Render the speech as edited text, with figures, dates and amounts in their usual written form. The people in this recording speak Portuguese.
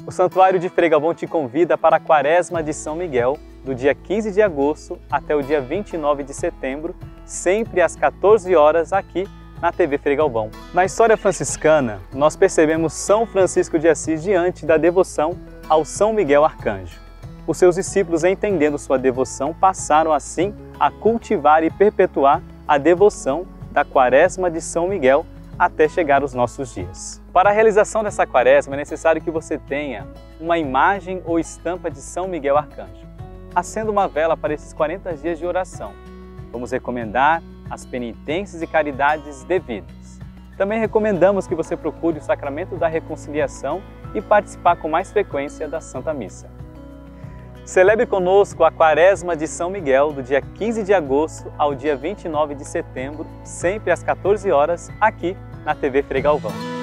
O Santuário de Frei Galvão te convida para a Quaresma de São Miguel, do dia 15 de agosto até o dia 29 de setembro, sempre às 14 horas aqui na TV Frei Galvão. Na história franciscana, nós percebemos São Francisco de Assis diante da devoção ao São Miguel Arcanjo. Os seus discípulos, entendendo sua devoção, passaram assim a cultivar e perpetuar a devoção da Quaresma de São Miguel até chegar aos nossos dias. Para a realização dessa Quaresma é necessário que você tenha uma imagem ou estampa de São Miguel Arcanjo. Acenda uma vela para esses 40 dias de oração. Vamos recomendar as penitências e caridades devidas. Também recomendamos que você procure o Sacramento da Reconciliação e participar com mais frequência da Santa Missa. Celebre conosco a Quaresma de São Miguel, do dia 15 de agosto ao dia 29 de setembro, sempre às 14 horas, aqui na TV Frei Galvão.